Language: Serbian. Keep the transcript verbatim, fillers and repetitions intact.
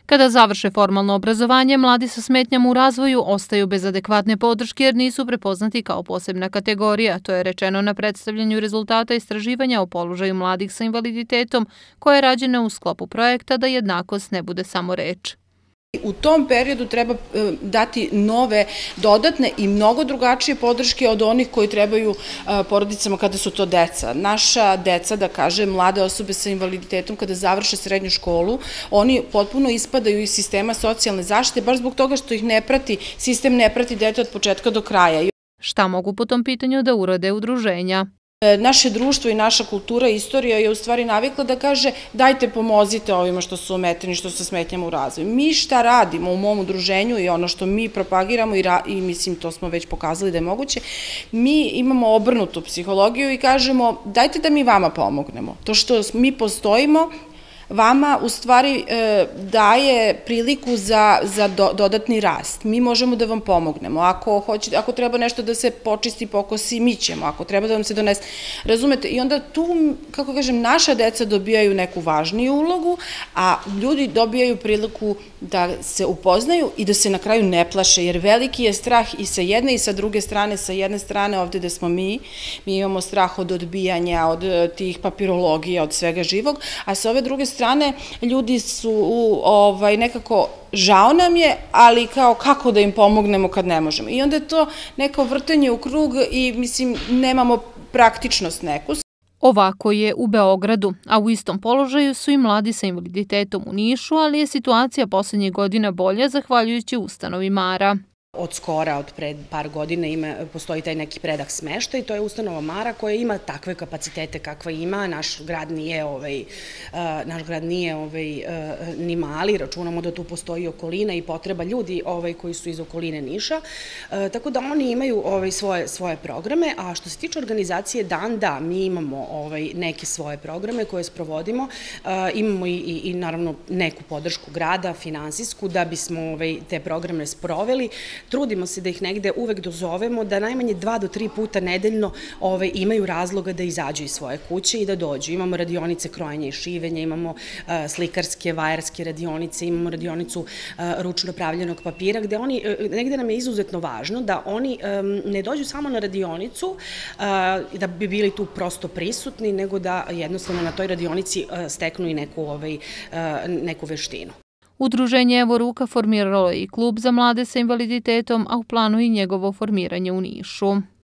Kada završe formalno obrazovanje, mladi sa smetnjama u razvoju ostaju bez adekvatne podrške jer nisu prepoznati kao posebna kategorija. To je rečeno na predstavljanju rezultata istraživanja o položaju mladih sa invaliditetom, koja je rađena u sklopu projekta Da jednakost ne bude samo reč. U tom periodu treba dati nove, dodatne i mnogo drugačije podrške od onih koji trebaju porodicama kada su to deca. Naša deca, da kažem, mlade osobe sa invaliditetom, kada završe srednju školu, oni potpuno ispadaju iz sistema socijalne zaštite, baš zbog toga što ih ne prati, sistem ne prati dete od početka do kraja. Šta mogu po tom pitanju da urade udruženja? Naše društvo i naša kultura i istorija je u stvari navikla da kaže dajte pomozite ovima što su ometeni, što su sa smetnjama u razvoju. Mi šta radimo u mom udruženju i ono što mi propagiramo i, i mislim to smo već pokazali da je moguće, mi imamo obrnutu psihologiju i kažemo dajte da mi vama pomognemo. To što mi postojimo vama u stvari daje priliku za, za dodatni rast. Mi možemo da vam pomognemo. Ako, hoćete, ako treba nešto da se počisti, pokosi, mi ćemo. Ako treba da vam se donese. Razumete? I onda tu, kako kažem, naša deca dobijaju neku važniju ulogu, a ljudi dobijaju priliku da se upoznaju i da se na kraju ne plaše, jer veliki je strah i sa jedne i sa druge strane. Sa jedne strane ovde da smo mi, mi imamo strah od odbijanja, od tih papirologija, od svega živog, a sa ove druge strane strane, ljudi su ovaj, nekako, žao nam je, ali kao kako da im pomognemo kad ne možemo. I onda je to neko vrtenje u krug i mislim nemamo praktičnost neku. Ovako je u Beogradu, a u istom položaju su i mladi sa invaliditetom u Nišu, ali je situacija poslednjih godina bolja zahvaljujući ustanovi Mara. Od skora, od pred par godina ima, postoji taj neki predah smešta i to je ustanova Mara koja ima takve kapacitete kakva ima. Naš grad nije, ovaj, naš grad nije ovaj, ni mali, računamo da tu postoji okolina i potreba ljudi ovaj, koji su iz okoline Niša. Tako da oni imaju ovaj, svoje, svoje programe, a što se tiče organizacije Dan, da, mi imamo ovaj, neke svoje programe koje sprovodimo. Imamo i, i, i naravno neku podršku grada, finansijsku, da bismo ovaj, te programe sproveli. Trudimo se da ih negde uvek dozovemo, da najmanje dva do tri puta nedeljno ove, imaju razloga da izađu iz svoje kuće i da dođu. Imamo radionice krojenja i šivenja, imamo uh, slikarske, vajarske radionice, imamo radionicu uh, ručno pravljenog papira, gde oni, uh, negde nam je izuzetno važno da oni um, ne dođu samo na radionicu, uh, da bi bili tu prosto prisutni, nego da jednostavno na toj radionici uh, steknu i neku, ovaj, uh, neku veštinu. Udruženje Evo ruka formiralo je i klub za mlade sa invaliditetom, a u planu i njegovo formiranje u Nišu.